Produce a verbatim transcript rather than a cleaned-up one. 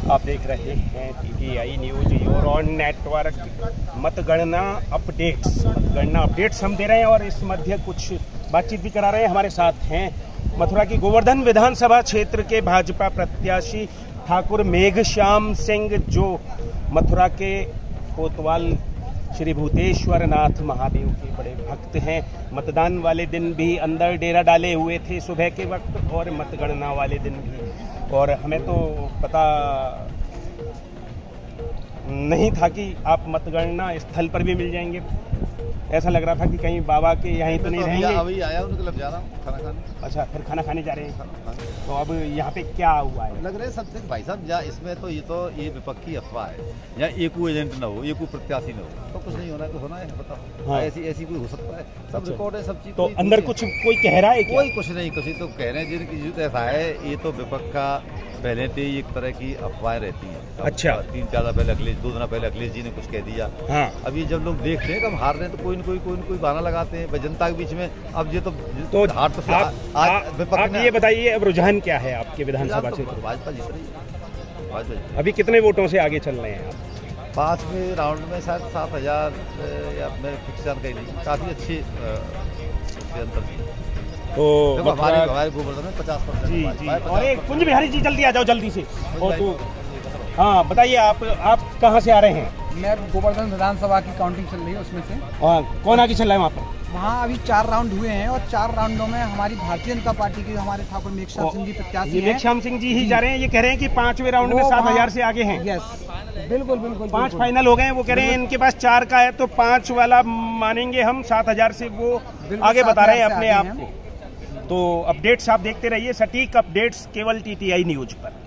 आप देख रहे हैं TTI news your own network. मतगणना अपडेट्स मतगणना अपडेट्स हम दे रहे हैं और इस मध्य कुछ बातचीत भी करा रहे हैं। हमारे साथ हैं मथुरा की गोवर्धन विधानसभा क्षेत्र के भाजपा प्रत्याशी ठाकुर मेघश्याम सिंह, जो मथुरा के कोतवाल श्री भूतेश्वर नाथ महादेव के बड़े भक्त हैं। मतदान वाले दिन भी अंदर डेरा डाले हुए थे सुबह के वक्त और मतगणना वाले दिन भी, और हमें तो पता नहीं था कि आप मतगणना स्थल पर भी मिल जाएंगे। ऐसा लग रहा था कि कहीं बाबा के यहीं तो नहीं तो रहेंगे। अभी आया उनके लग जा रहा हूँ खाना खाने। अच्छा, फिर खाना खाने जा रहे हैं। तो अब यहाँ पे क्या हुआ है? लग रहे सबसे भाई साहब, या इसमें तो ये तो ये विपक्षी अफवाह है, या एक एजेंट न हो, एक प्रत्याशी न हो, तो कुछ नहीं होना तो होना है, बताओ। हाँ। ऐसी ऐसी कोई हो सकता है? सब अच्छा। रिकॉर्ड है, सब चीज। तो अंदर कुछ कोई कह रहा है क्या? कोई कुछ नहीं, कुछ तो कह रहे हैं जिनकी ऐसा है। ये तो विपक्ष का पहले से ही एक तरह की अफवाहें रहती है। अच्छा, तीन चार दिन पहले अखिलेश, दो दिन पहले अखिलेश जी ने कुछ कह दिया। हाँ। अभी जब लोग देखते हैं कि हम हार रहे हैं तो कोई न कोई कोई न कोई बहाना लगाते हैं जनता के बीच में। अब ये तो तो हार तो आप, आज विपक्ष आप ये बताइए, अब रुझान क्या है आपके विधानसभा क्षेत्र? भाजपा जीत रही है, भाजपा। अभी कितने वोटों से आगे चल रहे हैं आप? पांचवें राउंड में शायद सात हजार या मैं फिक्स जानकारी नहीं, काफी अच्छे अंतर थी। तो हमारे हमारे गोवर्धन में पचास परसेंट जी जी। और एक कुंज बिहारी जी, जल्दी आ जाओ, जल्दी से। और तो हाँ बताइए, आप आप कहाँ से आ रहे हैं? मैं गोवर्धन विधानसभा की काउंटिंग चल रही है, उसमें से। हाँ, कौन आगे चल रहा है वहाँ पर? वहाँ अभी चार राउंड हुए हैं और चार राउंडों में हमारी भारतीय जनता पार्टी के हमारे ठाकुर मेघश्याम सिंह जी प्रत्याशी हैं। मेघश्याम सिंह जी ही जा रहे हैं। ये कह रहे हैं कि पांचवें राउंड में सात हजार से आगे हैं। यस, बिल्कुल बिल्कुल। पांच फाइनल हो गए हैं। वो कह रहे हैं इनके पास चार का है तो पांच वाला मानेंगे हम, सात हजार से वो आगे बता रहे हैं अपने आप को। तो अपडेट्स आप देखते रहिए, सटीक अपडेट्स केवल टीटीआई न्यूज पर।